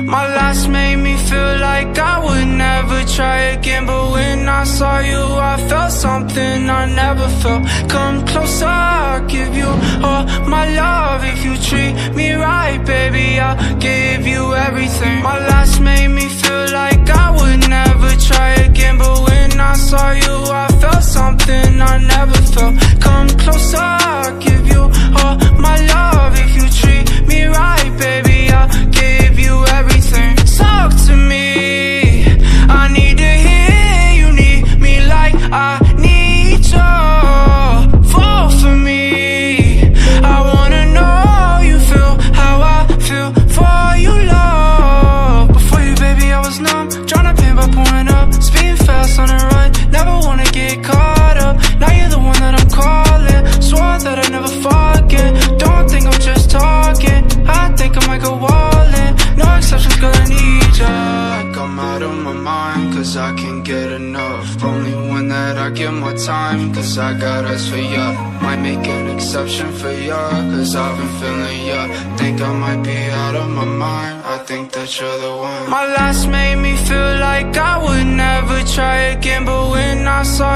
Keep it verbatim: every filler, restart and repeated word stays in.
My last made me feel like I would never try again, but when I saw you I felt something I never felt. Come closer, I'll give you all my love. If you treat me right, baby, I'll give you everything. My last made me feel like I would never try again, but when I saw you I felt something I never felt. Come closer, I'll give you all my love. If you treat me right, baby, I'll give you everything. Talk to me, I need to hear you need me like I need you. Fall for me, I wanna know you feel how I feel for you, love. Before you, baby, I was numb, tryna pain by pouring up, speeding fast on the run, never wanna get caught up. Now you're the one that I'm calling, swore that I'd never forget. Don't think I'm just talking, I think I might go all in. No exceptions, girl, I need ya. Like I'm out of my mind, cause I can't get enough. Only one that I give my time, cause I got us for ya. Might make an exception for ya, cause I've been feeling ya. Think I might be out of my mind, I think that you're the one. My last made me feel like I would never try again, but when I saw